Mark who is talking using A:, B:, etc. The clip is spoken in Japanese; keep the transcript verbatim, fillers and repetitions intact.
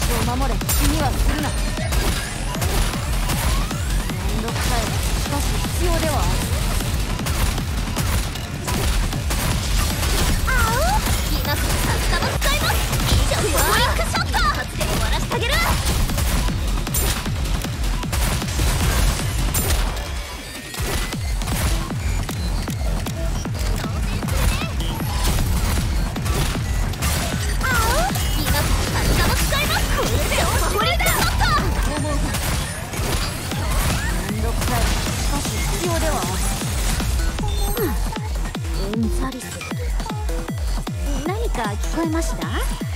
A: を守れ。死にはするな。めんどくさい。しかし必要ではある。
B: あお今こそさすがも使います。以上フォーリックショット。一発で終わらせてあげる。うんざりする。何か聞こえました？